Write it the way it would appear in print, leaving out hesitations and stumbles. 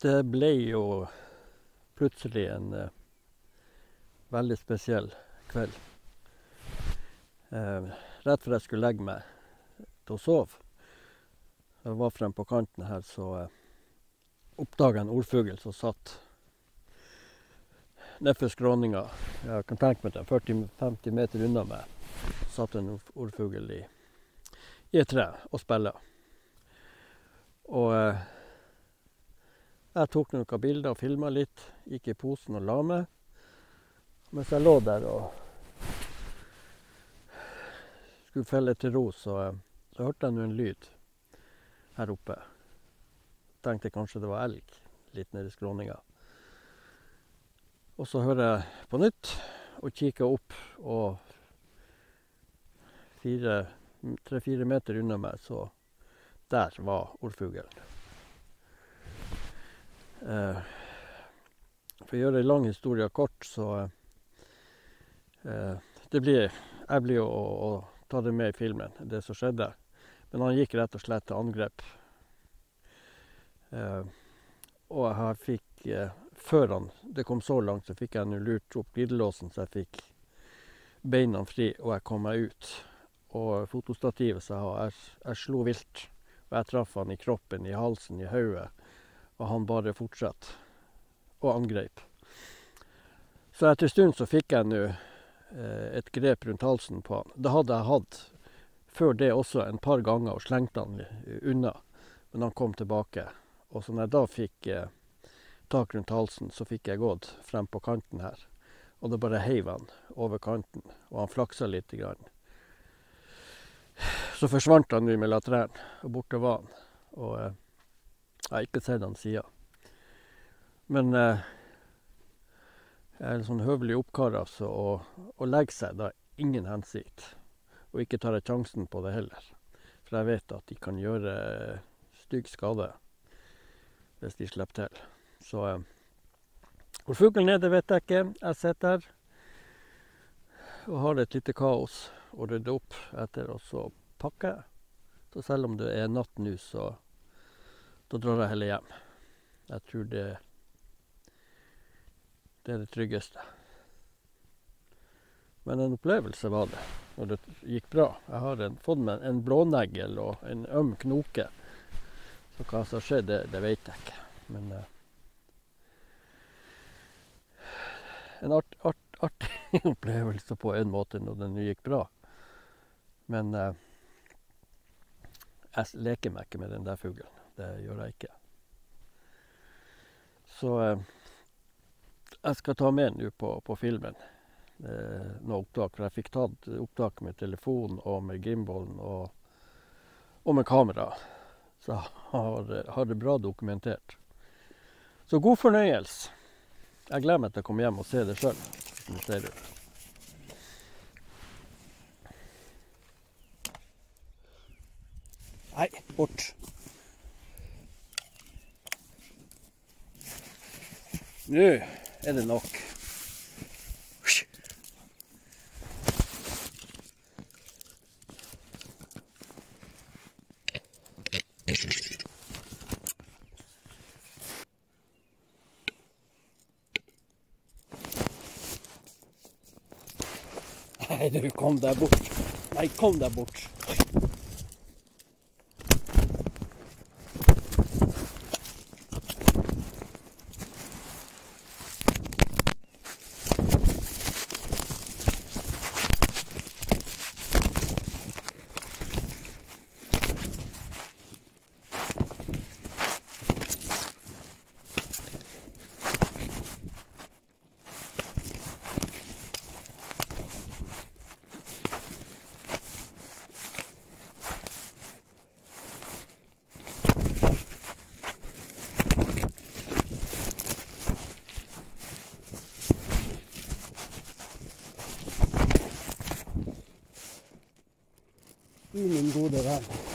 Det ble jo plutselig en veldig spesiell kveld. Rett før jeg skulle legge meg til å sove, jeg var frem på kanten her, så oppdaget jeg en ordfugl som satt nedfor skråninga. Jeg kan tenke meg det, 40-50 meter unna meg, satt en ordfugl i et tre og spillet. Og jeg tok noen bilder og filmet litt, gikk i posen og la meg. Mens jeg lå der og skulle felle til ro, så hørte jeg en lyd her oppe. Tenkte kanskje det var elg litt nede i skråninga. Og så hører jeg på nytt og kikker opp, og 3-4 meter unna meg, så der var ordfuglen. For å gjøre en lang historie kort, så jeg blir jo å ta det med i filmen, det som skjedde. Men han gikk rett og slett til angrep. Og jeg fikk, før det kom så langt, så fikk jeg lurt opp glidelåsen, så jeg fikk beina fri, og jeg kom meg ut. Og fotostativet sa jeg slo vilt, og jeg traff han i kroppen, i halsen, i hodet, og han bare fortsatte og angrep. Så etter en stund så fikk jeg et grep rundt halsen på han. Det hadde jeg hatt før det også en par ganger, og slengte han unna, men han kom tilbake. Og så når jeg da fikk tak rundt halsen, så fikk jeg gått frem på kanten her. Og det bare heiv han over kanten, og han flaksa litt grann. Så forsvant han mellom trærne, og borte var han. Og jeg har ikke sett han siden. Men jeg er en sånn høvelig oppkar, altså, å legge seg da ingen hensikt. Og ikke tar jeg sjansen på det heller. For jeg vet at de kan gjøre stygg skade hvis de slipper til. Så hvor fuglen er, det vet jeg ikke. Jeg sitter her og har et lite kaos og rydder opp etter, og så pakker jeg. Så selv om det er natt nå, så da drar jeg heller hjem. Jeg tror det er det tryggeste. Men en opplevelse var det, og det gikk bra. Jeg har fått meg en blånegl og en øm knoke. Så hva som skjer, det vet jeg ikke. Men en artig opplevelse på en måte når den gikk bra. Men jeg leker meg ikke med den der fuglen. Det gjør jeg ikke. Så jeg skal ta med nå på filmen noen opptak, for jeg fikk tatt opptak med telefon og med gimballen og med kamera. Så har det bra dokumentert. Så god fornøyelse. Jeg gleder meg til å komme hjem og se det selv, som det ser ut. Nei, bort. Nå er det nok. Nei, du, kom deg bort. Nei, kom deg bort. Min gode venn.